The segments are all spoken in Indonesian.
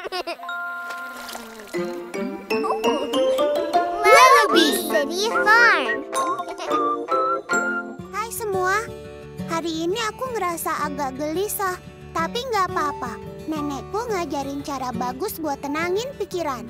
Lullaby City Farm. Hai semua, hari ini aku ngerasa agak gelisah, tapi nggak apa-apa. Nenekku ngajarin cara bagus buat tenangin pikiran.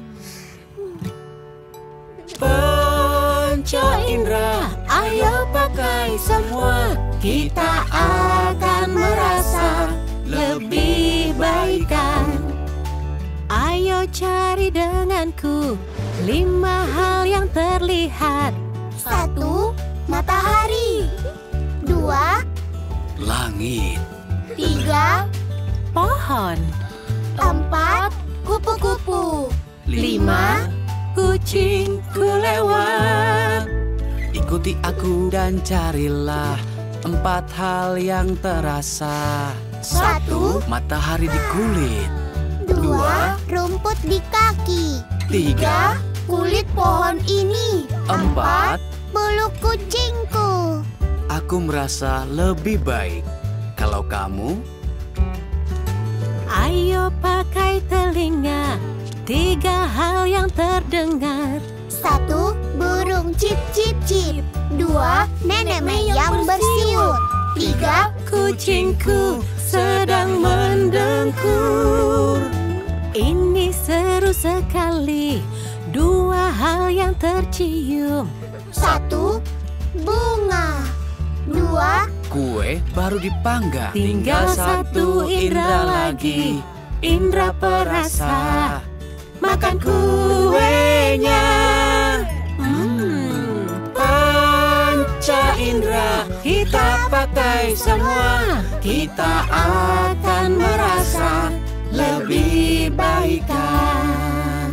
Panca indera, ayo pakai semua. Kita akan merasa lebih baikan. Ayo cari denganku 5 hal yang terlihat. 1. Matahari. 2. Langit. 3. Pohon. 4. Kupu-kupu. 5. Kucingku lewat. Ikuti aku dan carilah 4 hal yang terasa. 1. Matahari di kulit. 2. Rumput di kaki. 3. Kulit pohon ini. 4. Bulu kucingku. Aku merasa lebih baik. Kalau kamu? Ayo pakai telinga. 3 hal yang terdengar. 1. Burung cip-cip-cip. 2. Nenek yang bersiul. 3. Kucingku sedang mendengkur. Ini seru sekali. 2 hal yang tercium. 1. Bunga. 2. Kue baru dipanggang. Tinggal 1 indera lagi. Indera perasa. Makan kuenya. Panca indera, kita pakai semua. Kita akan merasa lebih baikan.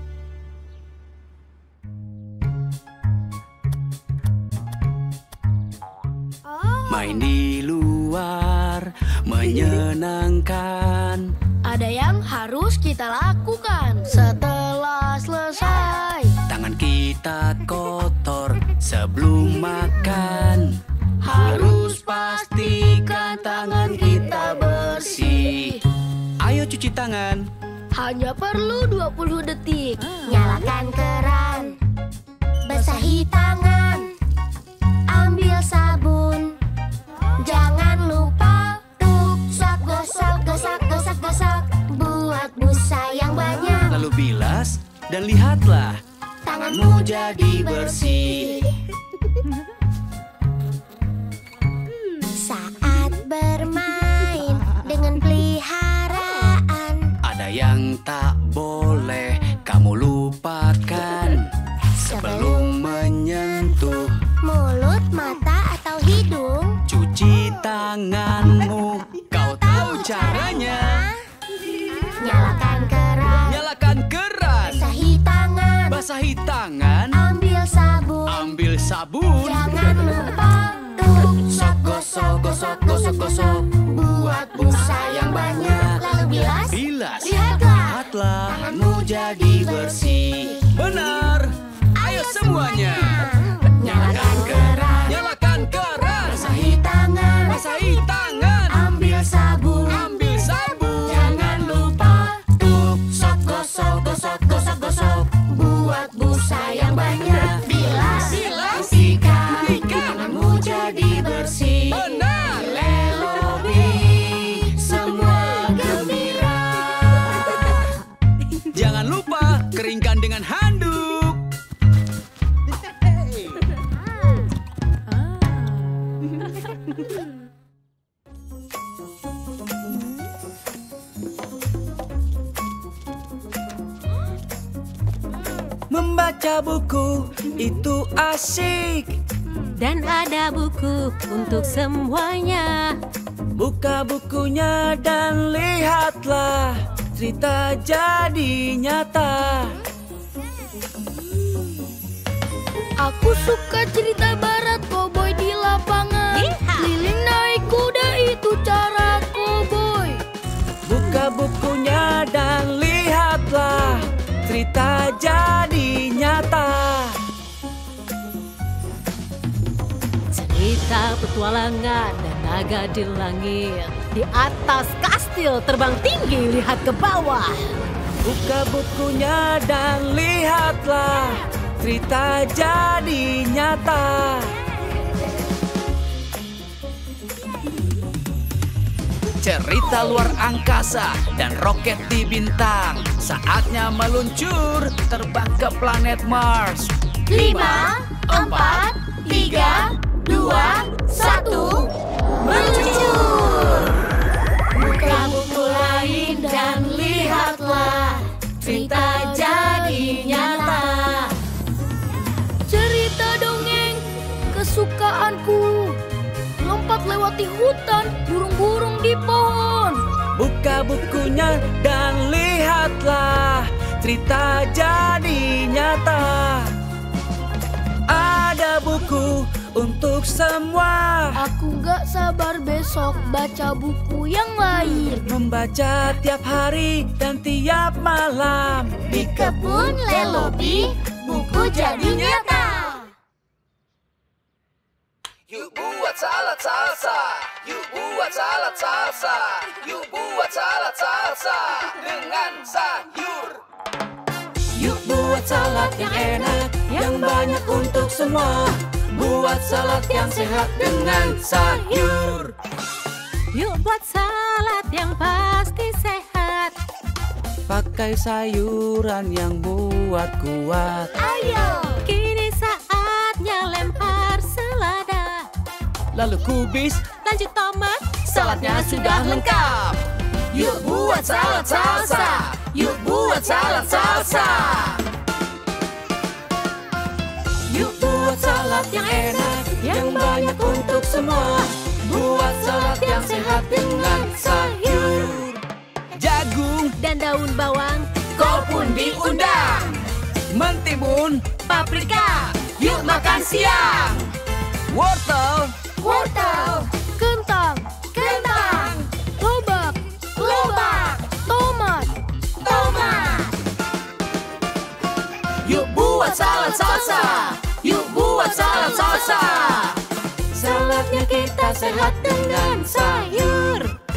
Main di luar menyenangkan. Ada yang harus kita lakukan setelah selesai. Tangan kita kotor sebelum makan. Harus pastikan tangan kita bersih. Ayo cuci tangan. Hanya perlu 20 detik. Nyalakan keran. Basahi tangan. Ambil sabun. Jangan lupa gosok. Buat busa yang banyak. Lalu bilas dan lihatlah tanganmu jadi bersih. Saat bermain dengan peliharaan, Ada yang tak boleh kamu lupakan. Sebelum menyentuh, mulut, mata, atau hidung. cuci tanganmu. Kau tahu caranya. Nyalakan keran. Nyalakan keran. Basahi tangan. Basahi tangan. Ambil sabun. Ambil sabun. Jangan lupa gosok. Buat busa yang banyak. Lalu bilas. Bilas. Lihatlah. Tanganmu jadi bersih. Benar. Ayo semuanya. Nyalakan keran. Nyalakan keran. Basahi tangan. Basahi tangan. Ambil sabun. Ambil sabun. Jangan lupa gosok. Buat busa yang banyak. Bilas. Pastikan tanganmu jadi bersih. Benar. Lelobi, semua gembira. Jangan lupa keringkan dengan handuk. Membaca buku itu asik. Dan ada buku untuk semuanya. Buka bukunya dan lihatlah cerita jadi nyata. Aku suka cerita barat koboi di lapangan. Keliling naik kuda itu cara koboi. Buka bukunya dan lihatlah cerita jadi nyata. Cerita petualangan dan naga di langit. Di atas kastil terbang tinggi lihat ke bawah. Buka bukunya dan lihatlah, cerita jadi nyata. Cerita luar angkasa dan roket di bintang. Saatnya meluncur, terbang ke planet Mars. 5, 4, 3, 2, 1, meluncur! Buka buku lain dan lihatlah, cerita jadi nyata. Cerita dongeng kesukaanku, lompat lewati hutan, burung-burung di pohon. Buka bukunya dan lihatlah, cerita jadi nyata. Ada buku untuk semua. Aku gak sabar besok baca buku yang lain. Membaca tiap hari dan tiap malam. Di kebun Lelobi, buku jadi nyata. Yuk buat salad salsa, yuk buat salad salsa, yuk buat salad salsa dengan sayur. Yuk buat salad yang enak, yang banyak untuk semua. Buat salad yang sehat dengan sayur. Yuk buat salad yang pasti sehat. Pakai sayuran yang buat kuat. Ayo, Kini saatnya lempar selada. Lalu kubis, Lanjut tomat, saladnya sudah lengkap. Yuk buat salad salsa, yuk buat salad salsa. Yuk buat salad yang enak, yang banyak untuk semua. Buat salad yang sehat dengan sayur. Jagung, dan daun bawang. kau pun diundang. Mentimun, Paprika, yuk makan siang. Wortel, wortel, Kentang, kentang, lobak, lobak, tomat. tomat. yuk buat salad salsa, yuk buat salad salsa. Saladnya kita sehat dengan sayur.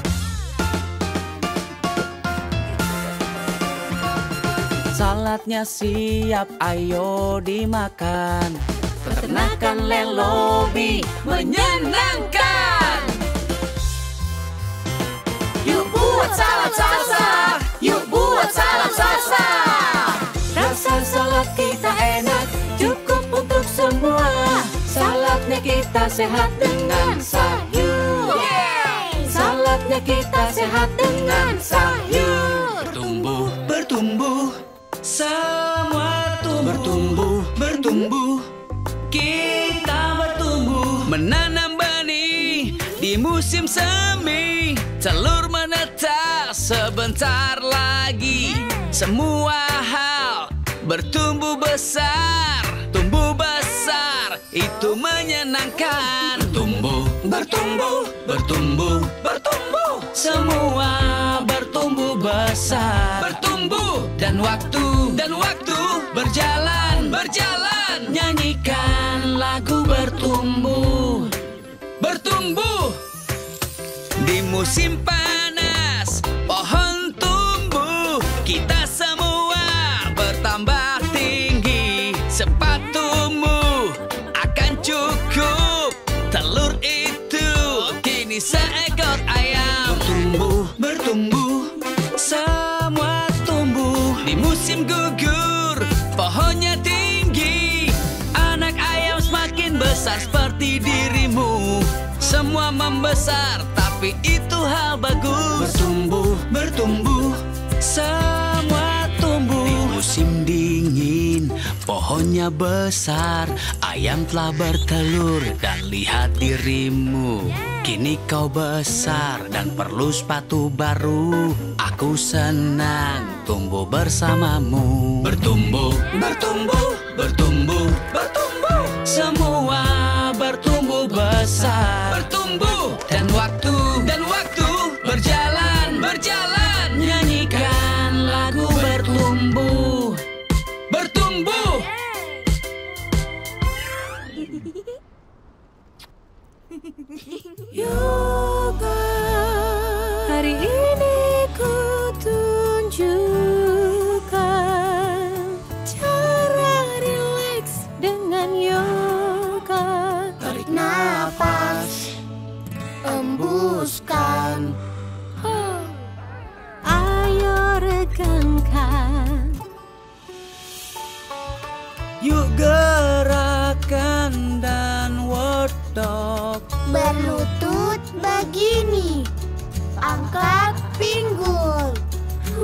Saladnya siap, ayo dimakan. Peternakan Lelobi menyenangkan. Yuk buat salad salsa, yuk buat salad salsa. Rasa salad kita enak, cukup untuk semua. Saladnya kita sehat dengan sayur. Saladnya kita sehat dengan sayur. Bertumbuh, bertumbuh, semua tumbuh. Bertumbuh, bertumbuh, kita bertumbuh. Menanam benih di musim semi. Telur menetas sebentar lagi. Semua hal bertumbuh besar. Tumbuh besar, itu menyenangkan. Bertumbuh, bertumbuh, bertumbuh, bertumbuh. Semua bertumbuh besar. Bertumbuh dan waktu berjalan, berjalan. Nyanyikan lagu bertumbuh. Bertumbuh di musim panas, pohon tumbuh. Kita semua bertambah tinggi. Sepatumu akan cukup. Telur itu kini seekor ayam. Bertumbuh, bertumbuh, semua tumbuh. Di musim gugur, pohonnya tinggi. Anak ayam semakin besar seperti dirimu. Semua membesar, tapi itu hal bagus. Bertumbuh, bertumbuh, semua tumbuh. Di musim dingin, pohonnya besar. Ayam telah bertelur dan lihat dirimu. Kini kau besar dan perlu sepatu baru. Aku senang tumbuh bersamamu. Bertumbuh, bertumbuh, bertumbuh, bertumbuh. Semua bertumbuh besar. Bertumbuh dan waktu berjalan, berjalan. Nyanyikan lagu bertumbuh. Bertumbuh. Yoga, hari ini ku tunjuk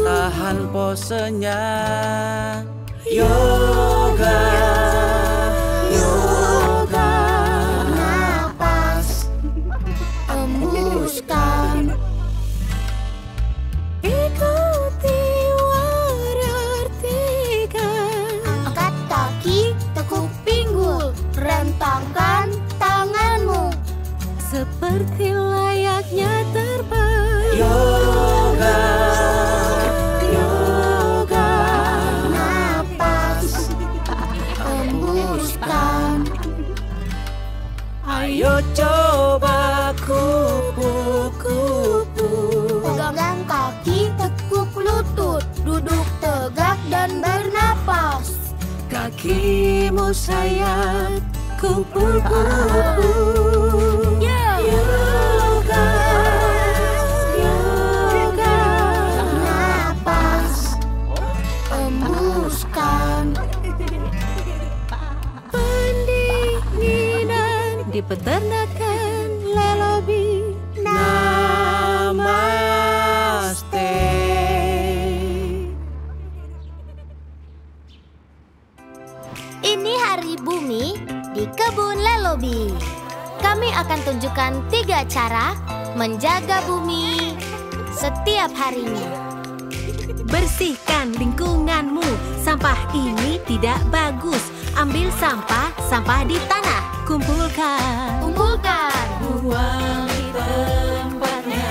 tahan posenya. Yoga, yoga. Napas, hembuskan. Ikuti warartikan. Angkat kaki, tekuk pinggul, rentangkan tanganmu. Seperti layaknya terbang. Yoga, yoga. Napas, hembuskan. Ayo coba kupu-kupu. Pegang kaki, tekuk lutut, duduk tegak dan bernapas. Kakimu sayap kupu-kupu. Yoga, yoga. Napas, hembuskan. Pendinginan di peternakan lelobi. Namaste. Ini hari bumi di kebun Lelobi. Kami akan tunjukkan 3 cara menjaga bumi setiap harinya. Bersihkan lingkunganmu. Sampah ini tidak bagus. Ambil sampah di tanah. Kumpulkan. Buang di tempatnya.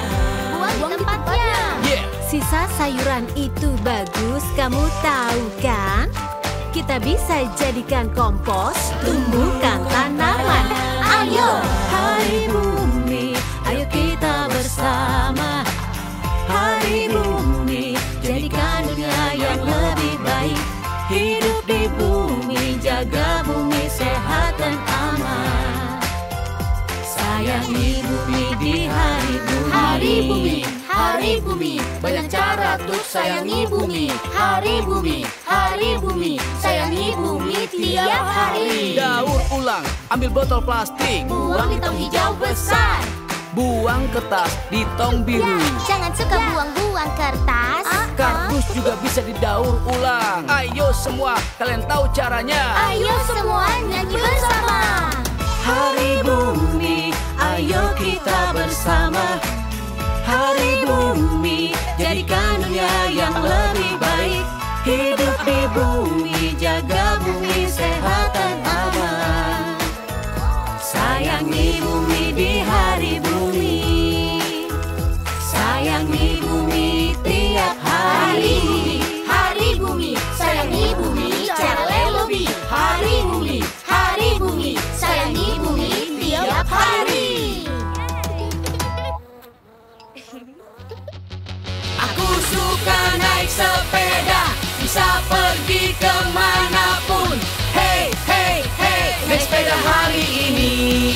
Sisa sayuran itu bagus, kamu tahu kan? Kita bisa jadikan kompos, tumbuhkan tanaman. Ayo, hari bumi, ayo kita bersama. Hari bumi, jadikan dunia yang lebih baik. Hidup di bumi, jaga bumi sehat dan aman. Sayangi bumi di hari bumi. Hari bumi, banyak cara untuk sayangi bumi. Hari bumi, sayangi bumi tiap hari. Daur ulang, ambil botol plastik. Buang di tong hijau besar. Buang kertas di tong biru. Jangan suka buang-buang kertas. Kardus juga bisa didaur ulang. Ayo semua, kalian tahu caranya. Ayo semua nyanyi bersama. Hari bumi, ayo kita bersama. Hari bumi, jadikan dunia yang lebih baik. Hidup di bumi, jaga bumi sehat dan aman. Sayangi bumi di hari bumi. Sayangi bumi tiap hari. Hari bumi, sayangi bumi, cara Lelobi. Hari bumi, sayangi bumi tiap hari. Aku suka naik sepeda, bisa pergi kemanapun. Hey, hey, hey, naik sepeda hari ini.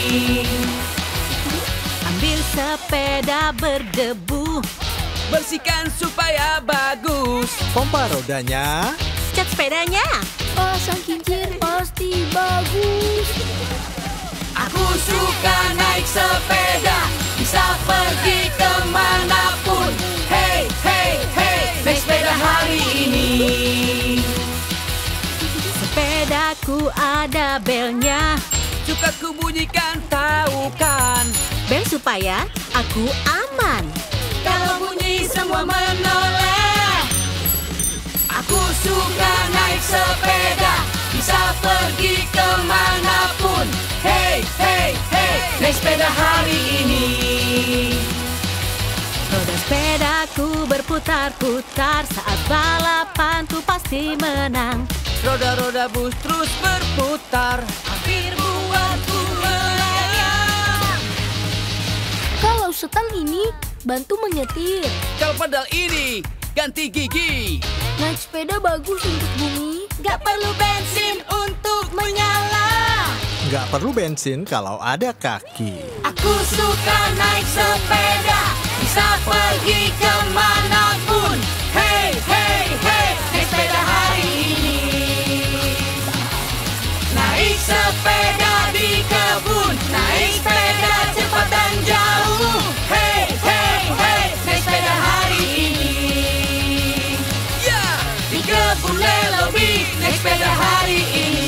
Ambil sepeda berdebu, Bersihkan supaya bagus. Pompa rodanya. cat sepedanya. Pasang kincir pasti bagus. Aku suka naik sepeda, bisa pergi kemanapun. Hey, hey, hey, naik sepeda hari ini. Sepedaku ada belnya, Suka ku bunyikan, tahu kan? bel supaya aku aman. Kalau bunyi semua menoleh. Aku suka naik sepeda, bisa pergi kemanapun. Hey, hey, hey, naik sepeda hari ini. Roda sepedaku berputar-putar, saat balapan ku pasti menang. Roda-roda bus terus berputar, hampir buatku melayang. Kalau setan ini bantu menyetir. Kalau pedal ini ganti gigi. Naik sepeda bagus untuk bumi. Gak perlu bensin untuk menyala. Nggak perlu bensin kalau ada kaki. Aku suka naik sepeda, bisa pergi kemanapun. Hey, hey, hey, naik sepeda hari ini. Naik sepeda di kebun, naik sepeda cepat dan jauh. Hey, hey, hey, naik sepeda hari ini. Lobi naik sepeda hari ini.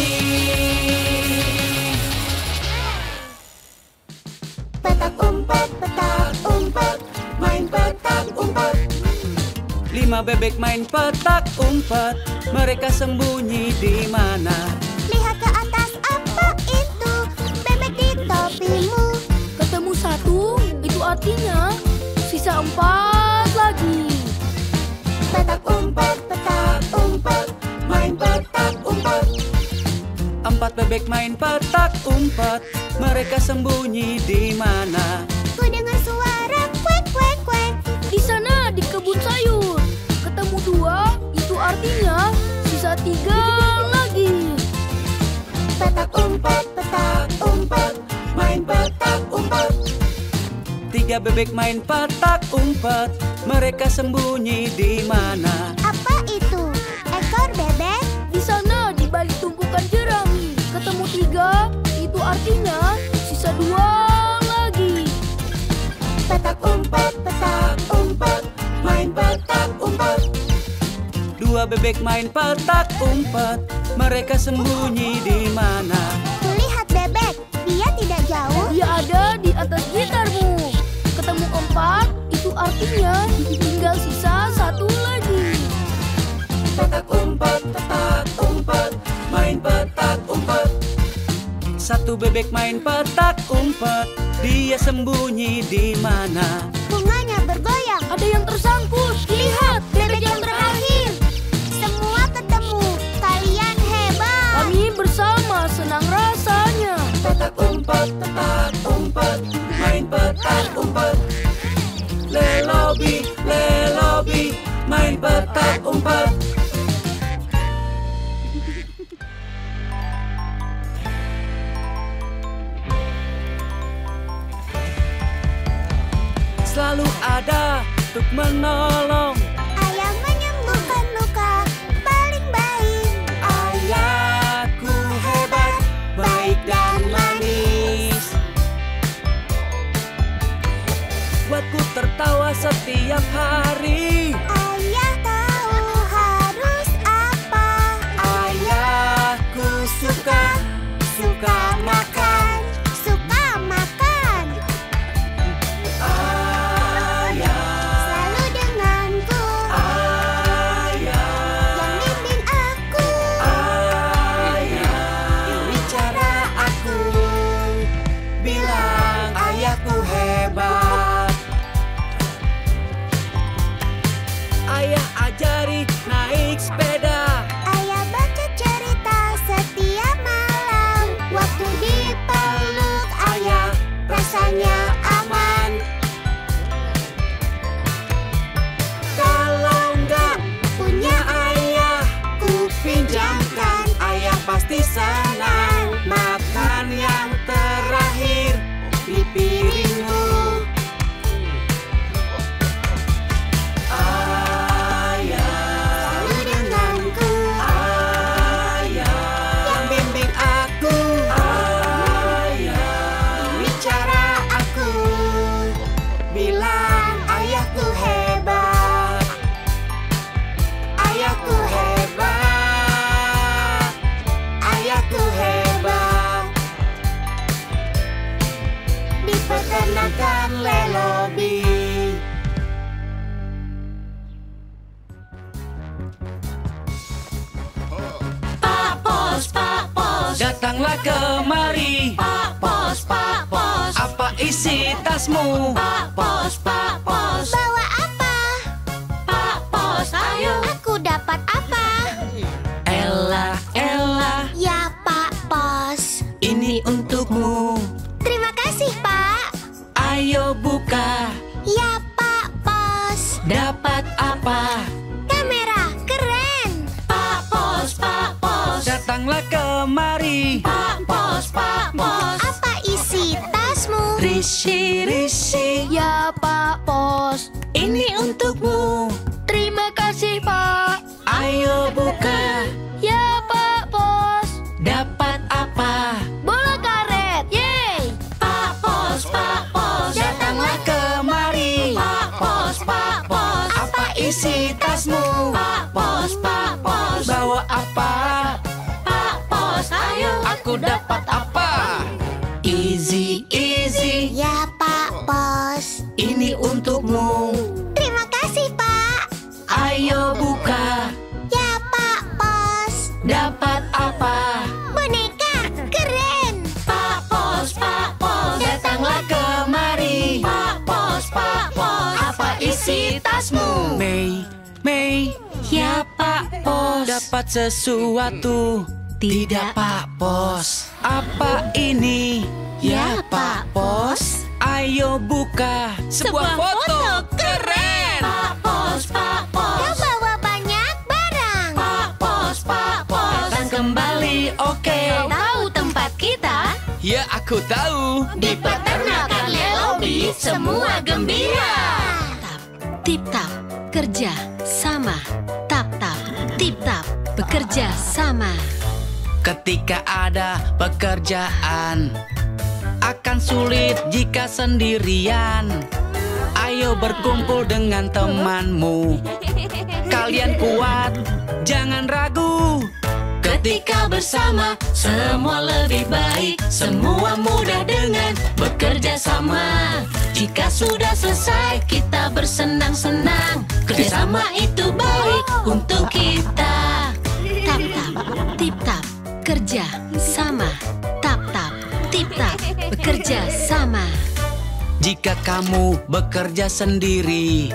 Petak umpet, main petak umpet. 5 bebek main petak umpet. Mereka sembunyi di mana? Lihat ke atas, apa itu? Bebek di topimu. Ketemu 1, itu artinya sisa 4 lagi. Petak umpet, main petak umpet. 4 bebek main petak umpet. Mereka sembunyi di mana? Ku dengar suara kuek kuek kuek. Di sana di kebun sayur. Ketemu 2, itu artinya sisa 3 lagi. Petak umpet, main petak umpet. 3 bebek main petak umpet. Mereka sembunyi di mana? Apa itu? Ekor bebek? Di sana di balik tumpukan jerami. Ketemu 3, itu artinya sisa 2 lagi. Petak umpet, main petak umpet. 2 bebek main petak umpet. Mereka sembunyi di mana? Kulihat bebek, dia tidak jauh. Dia ada di atas gitarmu. Ketemu 4, itu artinya tinggal sisa 1 lagi. Petak umpet, main petak umpet. 1 bebek main petak umpet. Dia sembunyi di mana? Bunganya bergoyang. Ada yang tersangkut. Lihat, Bebek yang terakhir. Semua ketemu. Kalian hebat. kami bersama senang rasanya. Petak umpet, main petak umpet. Lelobi, main petak umpet. Selalu ada untuk menolong. Ayah menyembuhkan luka paling baik. Ayahku hebat, baik dan manis. Buatku tertawa setiap hari. Ayah tahu harus apa. Ayahku suka makan. Suka makan. Selalu denganku. Yang bimbing aku. Ini cara aku bilang ayahku hebat. Ayah ajari naik sepeda. Ayah baca cerita setiap malam. Waktu dipeluk ayah rasanya aman. Kalau nggak Punya ayah, ku pinjamkan. ayah pasti senang makan yang terakhir di piringmu. Selalu denganku. Yang bimbing aku. Ini cara aku bilang ayahku hebat. Ayahku hebat. Ayahku hebat. Di peternakan Lelobi. Pak Pos, Datanglah kemari. Pak Pos, Apa isi tasmu? Pak Pos, Bawa apa? Pak Pos, ayo. Aku dapat apa? Ella, Ya, Pak Pos. ini untukmu. Terima kasih, Pak. Ayo buka. Ya, Pak Pos. Dapat apa? Kamera keren. Pak Pos, Datanglah kemari. Pak Pos, Apa isi tasmu? Risi, Ya Pak Pos. ini untukmu. Terima kasih Pak. Ayo buka. Ya Pak Pos. Dapat apa? Bola karet. Yeay. Pak Pos, Datanglah kemari. Pak Pos, Apa isi tasmu? Pak Pos, Bawa apa? dapat sesuatu. Tidak. Pak Bos. Apa ini? Ya, Pak Bos. Ayo buka sebuah foto keren. Pak Bos, Pak Bos. Dia bawa banyak barang. Pak Bos, Pak Bos. Dan kembali, oke. Tahu tempat kita? Ya, aku tahu. Di peternakan Lelobi semua gembira. Tap, tip tap, kerja sama. Tap tap, tip tap, bekerja sama. Ketika ada pekerjaan, akan sulit jika sendirian. Ayo berkumpul dengan temanmu. Kalian kuat, jangan ragu. Ketika bersama, semua lebih baik. Semua mudah dengan bekerja sama. Jika sudah selesai, kita bersenang-senang. Kerjasama itu baik untuk kita. Tap tap, tip tap, kerja sama. Tap tap, tip tap, bekerja sama. Jika kamu bekerja sendiri,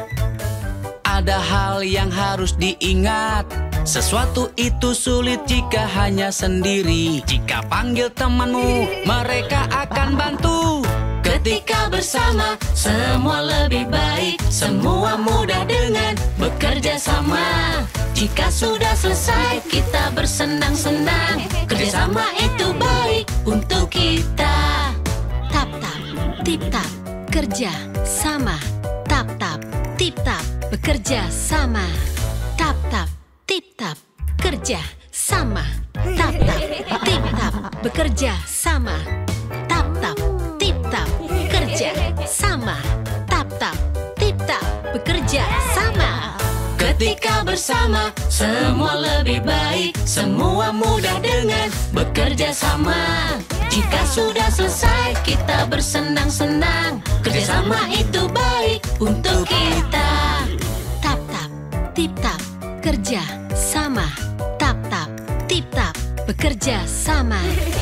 ada hal yang harus diingat. Sesuatu itu sulit jika hanya sendiri. Jika panggil temanmu, mereka akan bantu. Ketika bersama, semua lebih baik. Semua mudah dengan bekerja sama. Jika sudah selesai, kita bersenang-senang. Kerjasama itu baik untuk kita. Tap tap, tip tap, kerja sama. Tap tap, tip tap, bekerja sama. Tap tap, tip tap, kerja sama. Tap tap, tip tap, bekerja sama. Tap tap, tip tap, kerja sama. Tap tap, tip tap, bekerja sama. Ketika bersama, semua lebih baik. Semua mudah dengan bekerja sama. Jika sudah selesai, kita bersenang-senang. Kerjasama itu baik untuk kita. Tap tap, tip tap, kerja sama. Tap tap, tip tap, bekerja sama.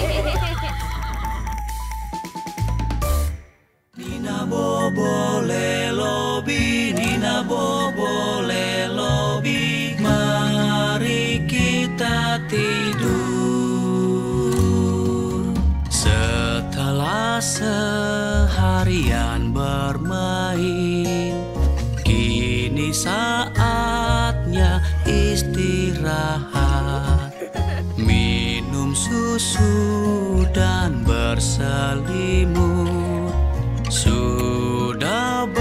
Nina Bobo Lelobi, Nina Bobo Lelobi, mari kita tidur. Setelah seharian bermain, kini saatnya istirahat. Minum susu dan berselimut. Sudah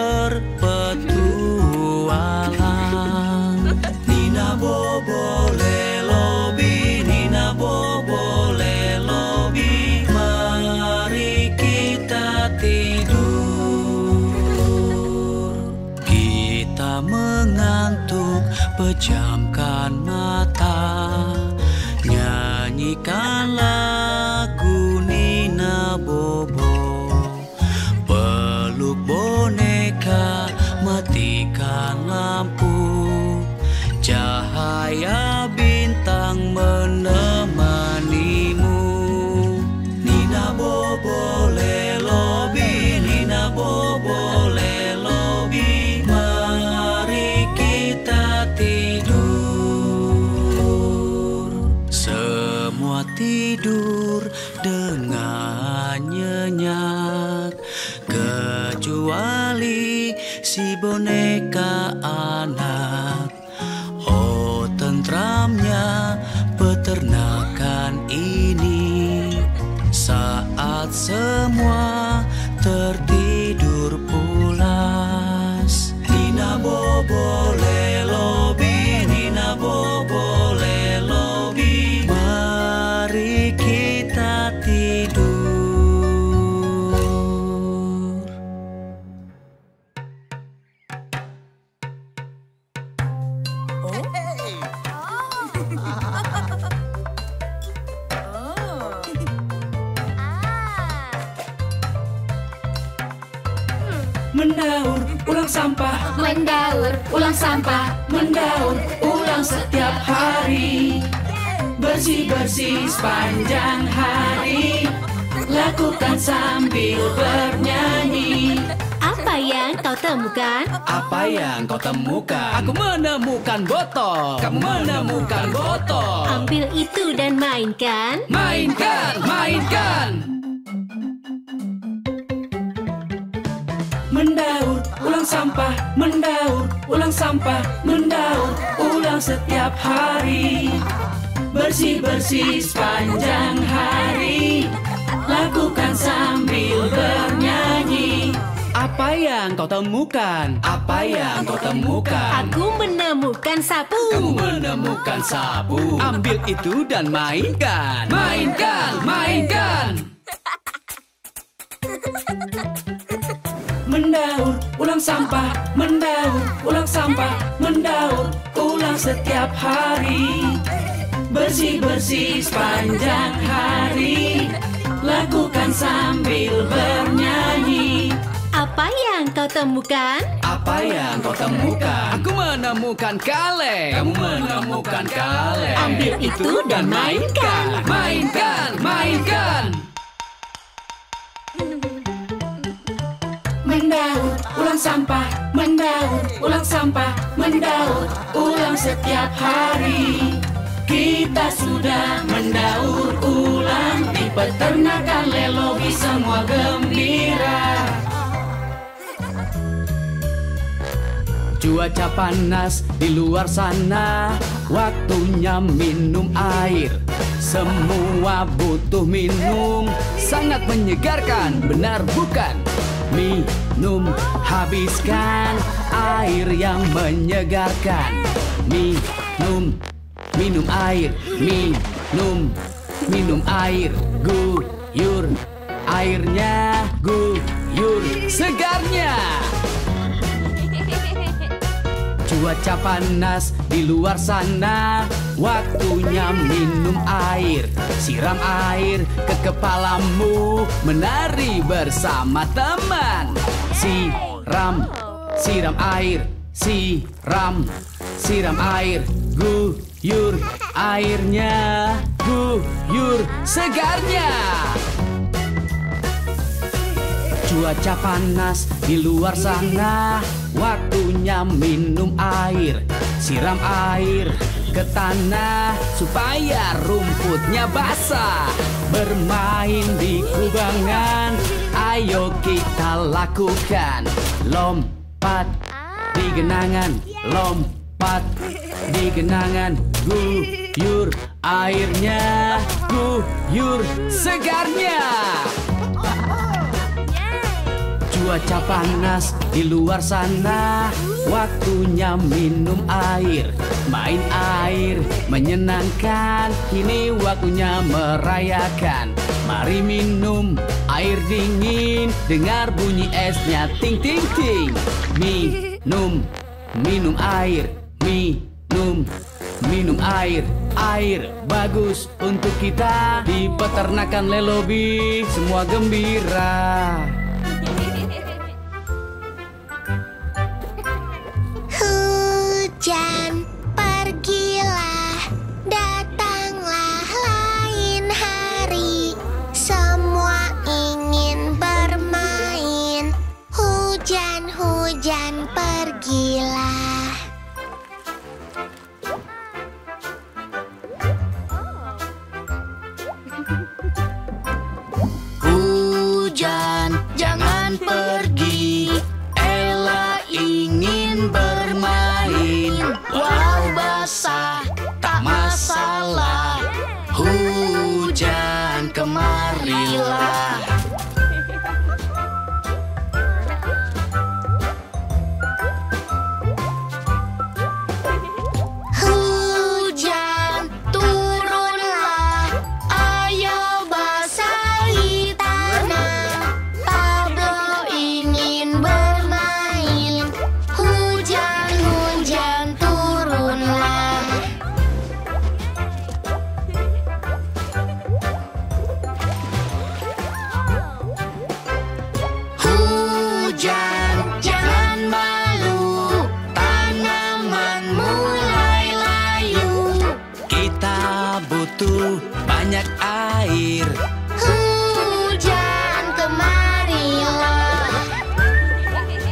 berpetualang. Nina Bobo Lelobi, Nina Bobo Lelobi, mari kita tidur. Kita mengantuk, pejamkan mata. Nyanyikan lagu Nina Bobo. Peluk boneka, matikan lampu. Cahaya bintang menemanimu. Nina Bobo Lelobi, Nina Bobo Lelobi, mari kita tidur. Semua tidur dengan nyenyak, kecuali si boneka anak. Oh, tentramnya peternakan ini saat semua tertidur pulas. Nina Bobo Lelobi, Nina Bobo Lelobi, mari kita tidur. Mendaur ulang sampah, Mendaur ulang sampah, mendaur ulang setiap hari. Bersih-bersih sepanjang hari, lakukan sambil bernyanyi. Apa Apa yang kau temukan? Apa yang kau temukan? Aku menemukan botol. Kamu menemukan botol. Ambil itu dan mainkan. Mainkan, mainkan. Mendaur, ulang sampah, mendaur, ulang sampah, mendaur, ulang setiap hari. Bersih-bersih sepanjang hari. Lakukan sambil bernyanyi. Apa yang kau temukan? Apa yang kau temukan? Aku menemukan sapu. Kamu menemukan sapu. Ambil itu dan mainkan. Mainkan, mainkan. Mendaur, ulang sampah, mendaur, ulang sampah, mendaur, ulang setiap hari. Bersih-bersih sepanjang hari. Lakukan sambil bernyanyi. Apa yang kau temukan? Apa yang kau temukan? Aku menemukan kaleng. Kamu menemukan kaleng. Ambil itu dan mainkan. Mainkan, mainkan. Mendaur, ulang sampah, mendaur, ulang sampah, mendaur, ulang setiap hari. Kita sudah mendaur ulang di peternakan Lelobi, semua gembira. Cuaca panas di luar sana, waktunya minum air. Semua butuh minum, sangat menyegarkan, benar bukan? Minum, habiskan air yang menyegarkan. Minum, minum air, minum, minum air. Guyur, airnya guyur, segarnya. Cuaca panas di luar sana, waktunya minum air. Siram air ke kepalamu, menari bersama teman. Siram, siram air, siram, siram air. Guyur, airnya guyur, segarnya. Cuaca panas di luar sana, waktunya minum air. Siram air ke tanah supaya rumputnya basah. Bermain di kubangan, ayo kita lakukan. Lompat di genangan, lompat di genangan. Guyur, airnya guyur, segarnya. Cuaca panas di luar sana, waktunya minum air. Main air menyenangkan, kini waktunya merayakan. Mari minum air dingin, dengar bunyi esnya ting ting ting. Minum, minum air, minum, minum air. Air bagus untuk kita, di peternakan Lelobi semua gembira. Hujan, pergilah, datanglah lain hari. Semua ingin bermain. Hujan, hujan, pergilah. Hujan, jangan pergi. Ella ingin bermain. Walau basah, tak masalah. Hujan, kemarilah. Hujan, turunlah, ayo basahi tanah. Pablo ingin bermain. Hujan, hujan, turunlah. Hujan, jangan malu. Tanaman mulai layu. Kita butuh banyak air. Hujan, kemarilah.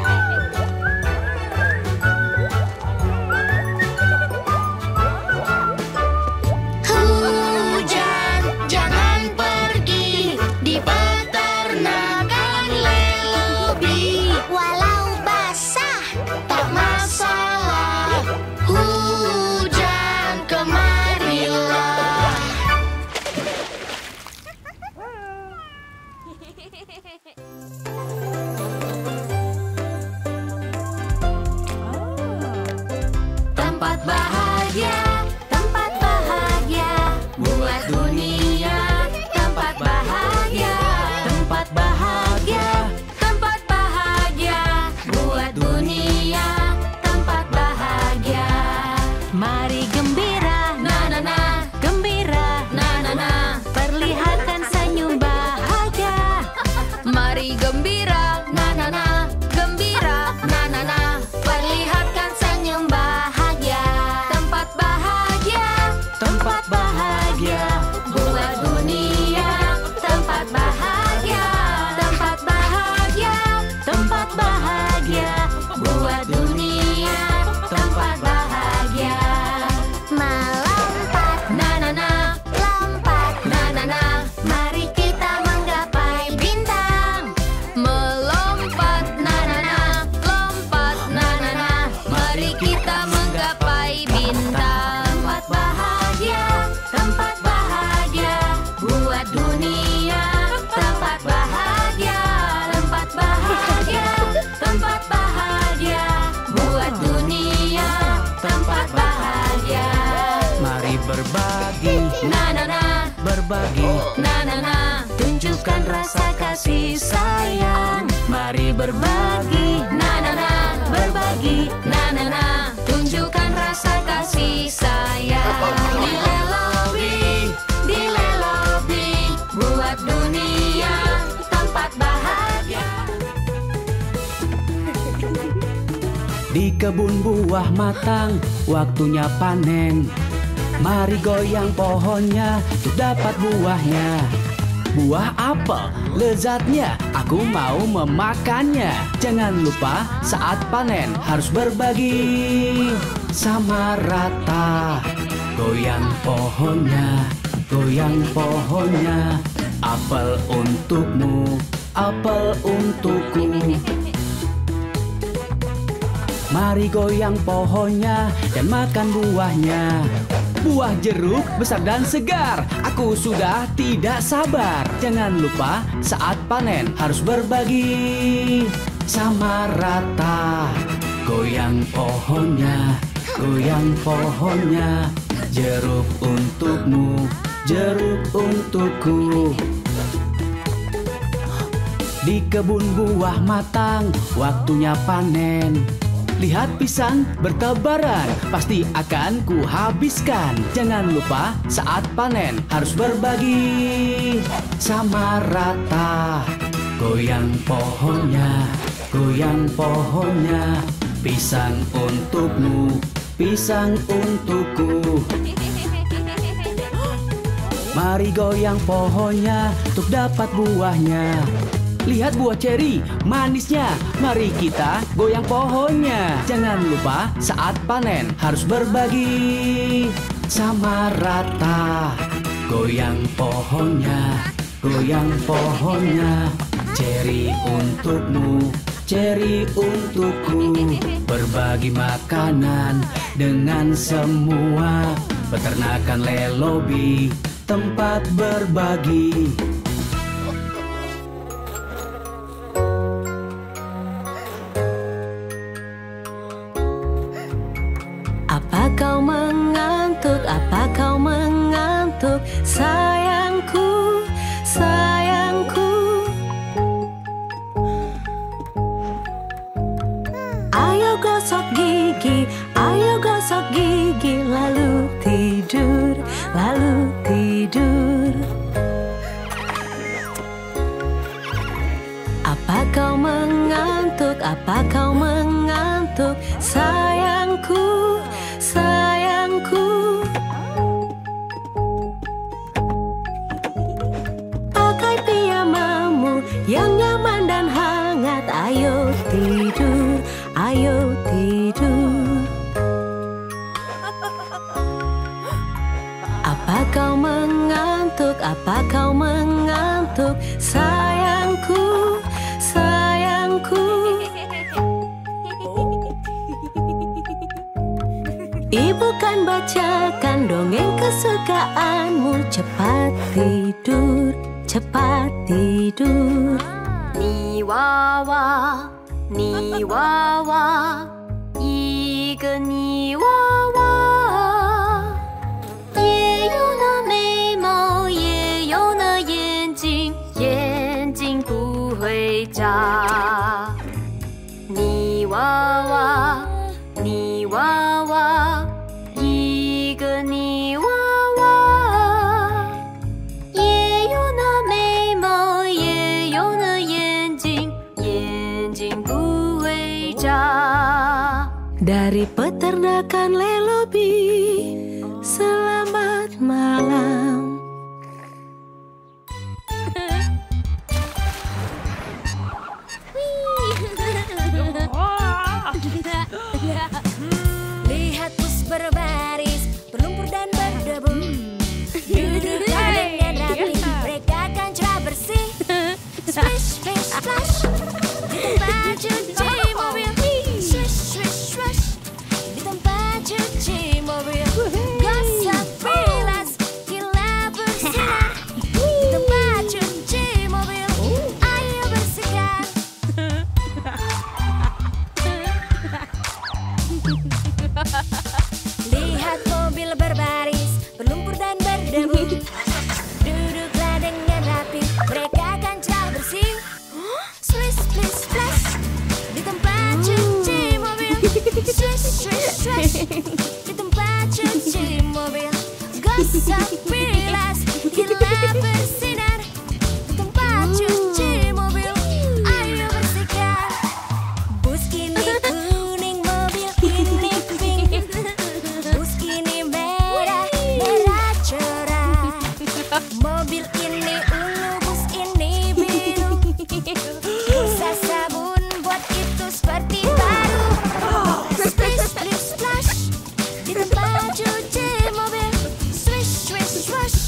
berbagi. Na na na, Berbagi. na na na. Tunjukkan rasa kasih sayang. Mari berbagi. Na na na, berbagi. Na na na, tunjukkan rasa kasih sayang. Di Lelobi, buat dunia tempat bahagia. Di kebun buah matang, waktunya panen. Mari goyang pohonnya untuk dapat buahnya. Buah apel, lezatnya aku mau memakannya. Jangan lupa saat panen harus berbagi sama rata. Goyang pohonnya, goyang pohonnya. Apel untukmu, apel untukku. Mari goyang pohonnya dan makan buahnya. Buah jeruk besar dan segar. Aku sudah tidak sabar. Jangan lupa saat panen harus berbagi sama rata. Goyang pohonnya, goyang pohonnya. Jeruk untukmu, jeruk untukku. Di kebun buah matang, waktunya panen. Lihat pisang bertebaran, pasti akan kuhabiskan. Jangan lupa saat panen harus berbagi sama rata. Goyang pohonnya, goyang pohonnya. Pisang untukmu, pisang untukku. Mari goyang pohonnya untuk dapat buahnya. Lihat buah ceri, manisnya. Mari kita goyang pohonnya. Jangan lupa saat panen harus berbagi sama rata. Goyang pohonnya, goyang pohonnya. Ceri untukmu, ceri untukku. Berbagi makanan dengan semua. Peternakan Lelobi, tempat berbagi. Apa kau mengantuk? Apa kau mengantuk? Sayangku, sayangku. Ayo gosok gigi, ayo gosok gigi. Lalu tidur, lalu tidur. Apa kau mengantuk? Apa kau mengantuk? Sayangku, sayangku. Pakai piyamamu yang nyaman dan hangat. Ayo tidur, ayo tidur. Apa kau mengantuk? Apa kau mengantuk? Sayangku, sayangku. Ibu kan bacakan dongeng kesukaanmu. Cepat tidur, cepat tidur. Ni娃娃，泥娃娃，一个泥娃娃，也有那眉毛，也有那眼睛，眼睛不会眨。泥娃娃，泥娃娃，一个泥娃娃，也有那眉毛，也有那眼睛，眼睛不会眨。 Dari peternakan Lelobi, selamat malam. Lihat bus berbaris, berlumpur dan berdebu. Duduk dengan rapi, mereka akan cerah bersih. Splash, splash, splash. Di tempat cuci mobil. Swish, swish, swish. Di tempat cuci Sepilas kilat bersinar di tempat cuci mobil. Ayo bersihkan. Bus ini kuning, mobil ini pink. Bus ini merah, merah cerah. Mobil ini ungu, bus ini biru. Busa sabun buat itu seperti baru. Splish, splish, splash di tempat cuci mobil. Swish, swish, swash.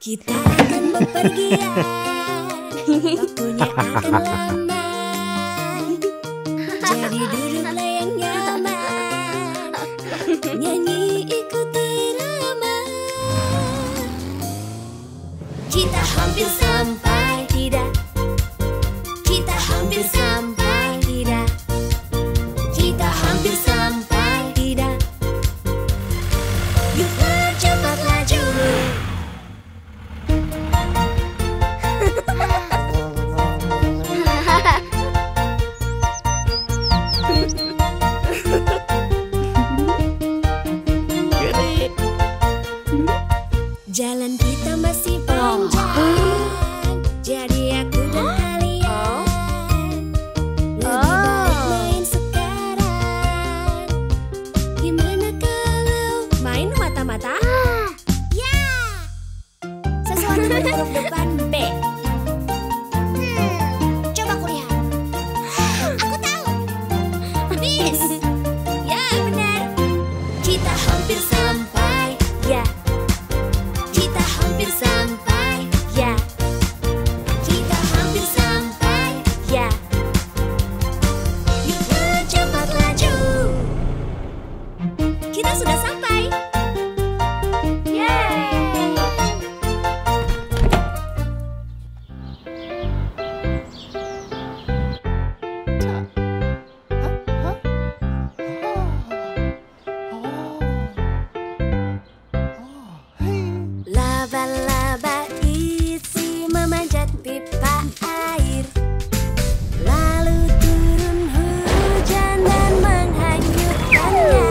Kita akan bepergian, waktunya akan lama. Jadi duduklah yang nyaman, nyanyi ikuti irama. Kita hampir sampai, tidak? Kita hampir sampai, tidak? Kita hampir sampai, tidak? Yuk percepat laju. Jalan kita masih panjang, jadi aku dan kalian lebih baik main sekarang. Gimana kalau main mata-mata? Ya, sesuatu berhuruf depan B. Coba kulihat. Aku tahu. Bis. Ya benar. Kita hampir sampai. Ya. Kita hampir sampai, ya. Kita hampir sampai, ya. Yuk percepat laju. Kita sudah sampai. Yeay. Laba-laba isi memanjat pipa air, lalu turun hujan dan menghanyutkannya.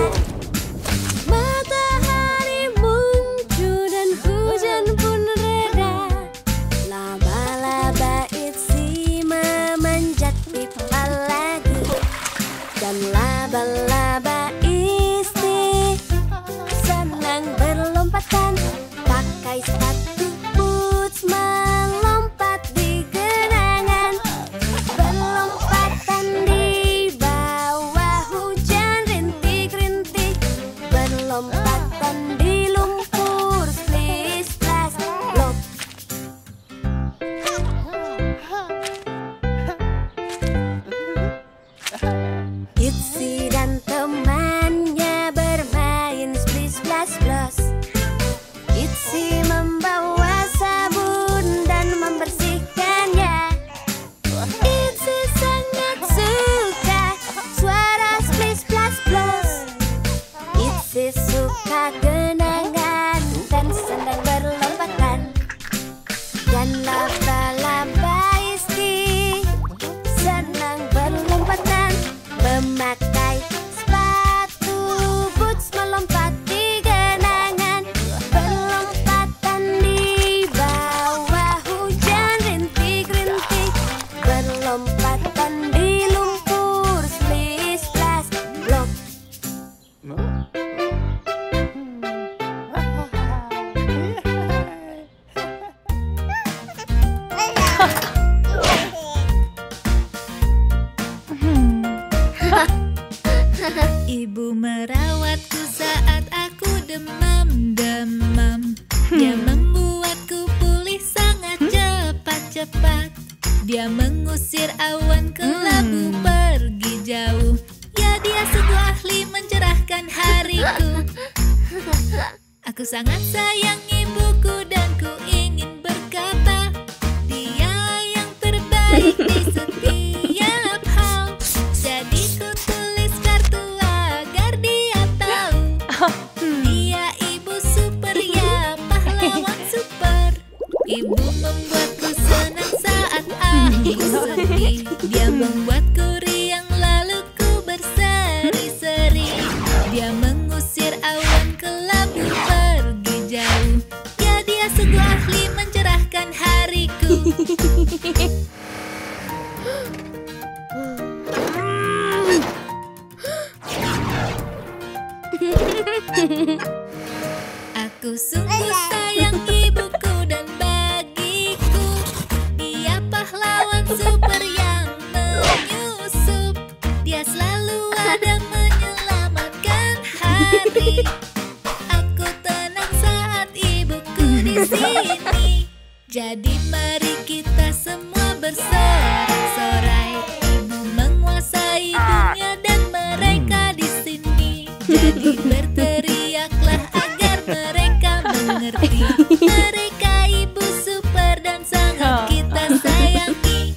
Matahari muncul dan hujan pun reda. Laba-laba isi memanjat pipa lagi, dan laba-laba isi senang berlompatan. Pakai sepatu boots melompat di genangan, berlompatan di bawah hujan rintik-rintik, berlompatan di lumpur splis-splas lop. Itsy dan temannya bermain splis-splas-splas. Itsy membawa sabun dan membersihkannya. Itsy sangat suka suara splis-splas-splas. Itsy suka genangan dan senang berlompatan. Dan laba-laba Itsy senang berlompatan, memakai sepatu boots melompat di genangan, berlompatan di bawah hujan rintik-rintik, berlompatan di lumpur splis-splas blok. Ibu merawatku saat aku demam-demam. Dia membuatku pulih sangat cepat-cepat. Dia mengusir awan kelabu pergi jauh. Ya, dia sungguh ahli mencerahkan hariku. Aku sangat sayang ibuku dan ku ingin berkata, dia yang terbaik di setiap hal. Jadi ku tulis kartu agar dia tahu, dia ibu super, ya pahlawan super. Ibu membuatku senang saat aku sedih. Dia membuatku riang lalu ku berseri-seri. Dia mengusir awan kelabu pergi jauh. Ya, dia sungguh ahli mencerahkan hariku. Aku sungguh sayang ibuku dan bagiku, dia pahlawan super yang menyusup. Dia selalu ada menyelamatkan hari. Aku tenang saat ibuku di sini. Jadi mari kita semua bersorak-sorai. Ibu menguasai dunia dan mereka di sini. Jadi berteriaklah agar mereka mengerti. Mereka ibu super dan sangat kita sayangi.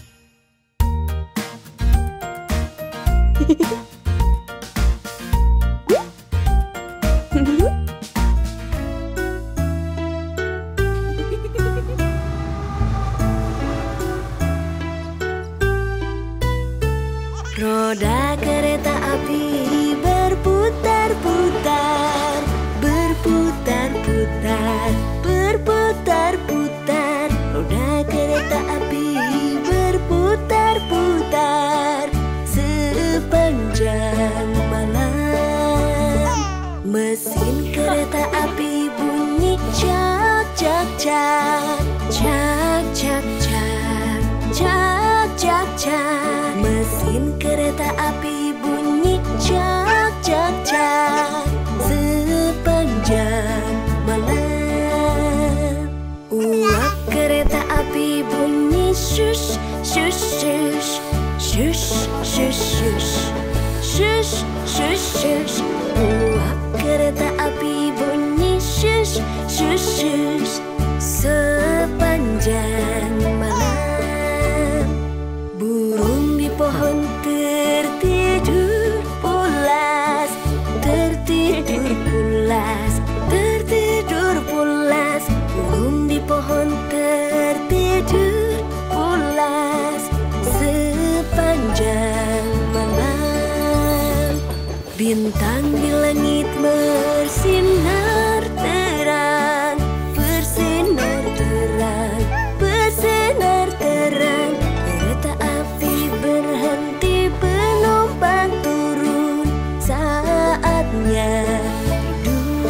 Roda kereta api berputar-putar, berputar-putar, berputar-putar. Roda kereta api berputar-putar sepanjang malam. Mesin kereta api bunyi cak cak cak, cak cak cak, cak cak cak. Mesin kereta api bunyi cak cak cak sepanjang malam. Uap kereta api bunyi shush shush shush, shush shush shush, shush shush shush. Uap kereta api bunyi shush shush shush sepanjang malam. Burung di pohon tertidur pulas, tertidur pulas, tertidur pulas. Burung di pohon tertidur pulas sepanjang malam. Bintang di langit bersinar terang, bersinar terang, bersinar terang. Kereta api berhenti, penumpang turun, saatnya tidur.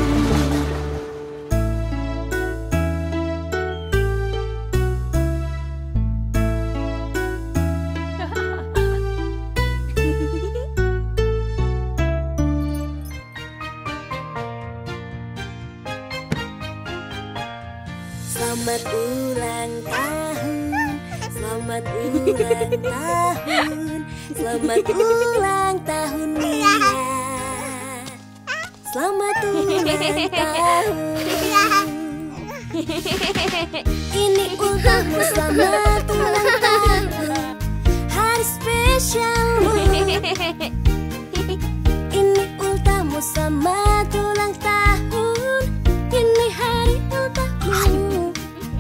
Selamat ulang tahun, selamat ulang tahun, selamat ulang tahun Mia. Selamat ulang tahun. Ini ultahmu, selamat ulang tahun, hari spesialmu. Ini ultahmu, selamat ulang tahun, ini hari ultahmu.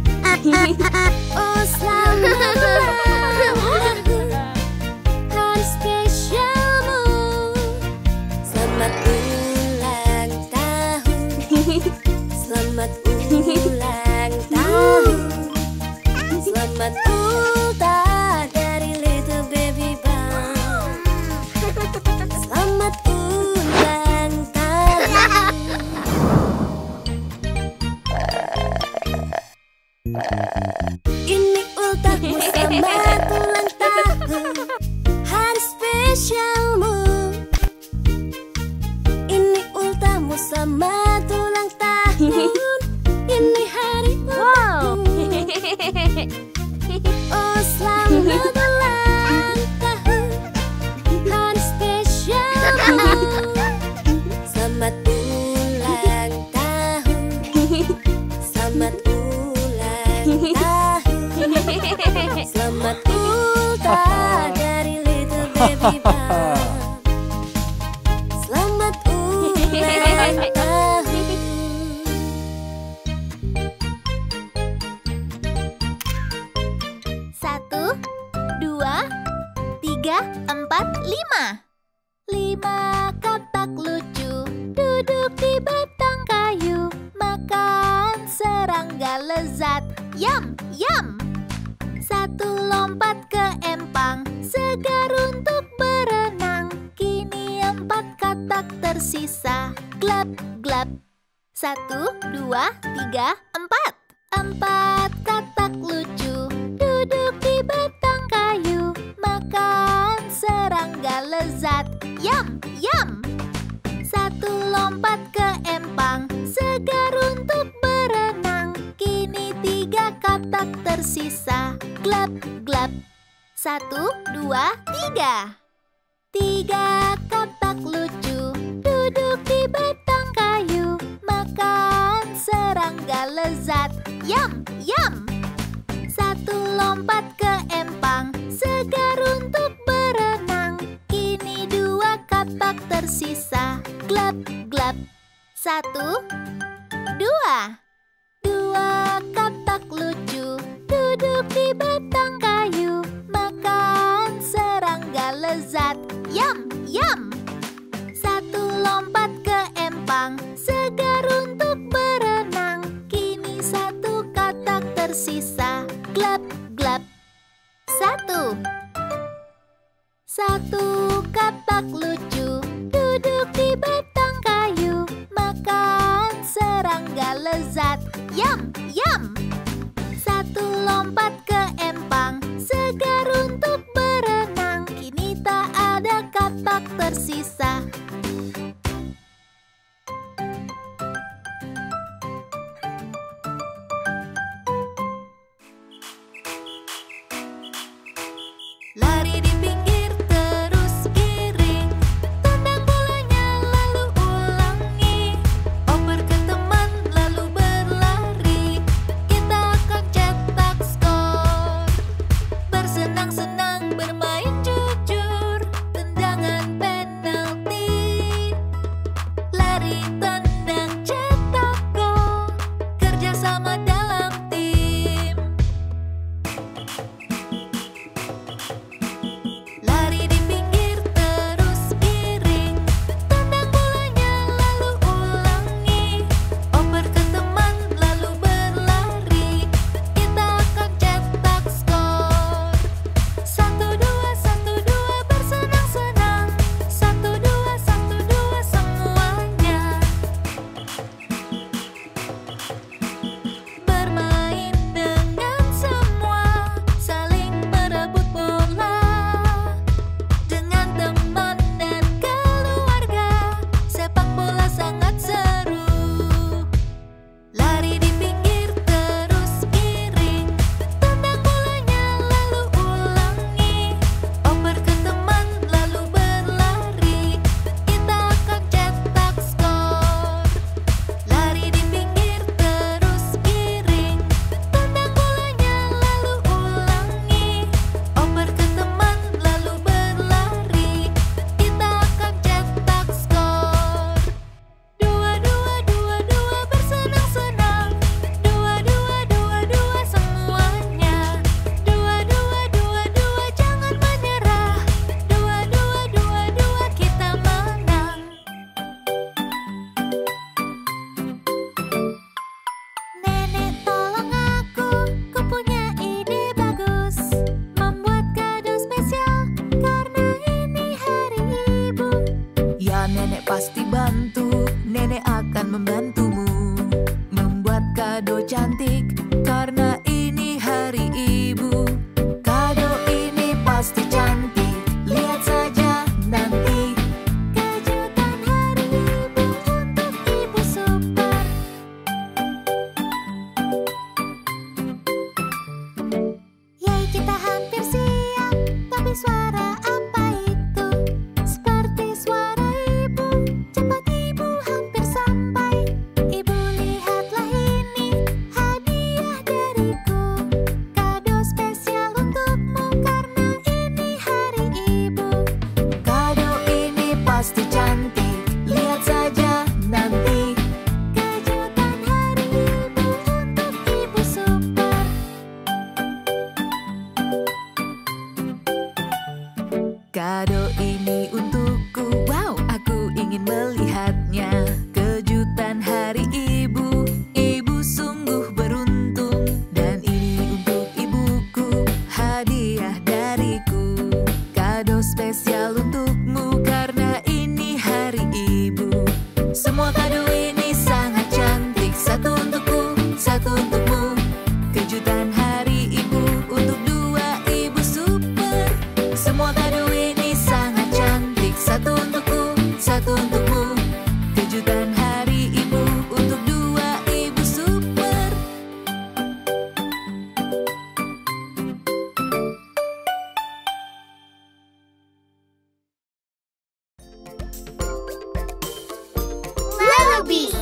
Oh selamat ulang tahun, hari spesialmu. Selamat ulang tahun, selamat ulang tahun, selamat ultah dari little baby bang. Selamat ulang tahun. Ini ultahmu, selamat ulang tahun, hari spesialmu. Ini ultahmu, selamat ulang tahun, ini hari ultahmu. Oh selamat ulang tahun, hari spesialmu. Selamat ulang tahun, selamat ulang tahun, selamat ultah dari little baby bang. Selamat ulang tahun. 1, 2, 3, 4, 5. 5 katak lucu duduk di batang kayu, makan serangga lezat, yum yum. 1 lompat ke empang, segar untuk berenang. Kini 4 katak tersisa, glap glap. 1, 2, 3, 4. 4 katak lucu duduk di batang kayu, makan serangga lezat, yum yum. 1 lompat ke empang, segar untuk berenang. Kini 3 katak katak tersisa. Glap, glap. 1, 2, 3. 3 katak lucu duduk di batang kayu, makan serangga lezat. Yum, yum. 1 lompat ke empang, segar untuk berenang. Kini 2 katak tersisa. Glap, glap. 1, 2. 2 katak lucu duduk di batang kayu, makan serangga lezat. Yum, yum. 1 lompat ke empang, segar untuk berenang. Kini 1 katak tersisa. Glap, glap. 1 katak lucu duduk di batang kayu, makan serangga lezat. Yum, yum. 1 lompat ke empang, segar untuk berenang. Kini tak ada katak tersisa. Lari di pinggir terus giring, tendang bolanya lalu ulangi. Oper ke teman lalu berlari, kita akan cetak skor. Bersenang-senang bermain jujur, tendangan penalti. Bobby.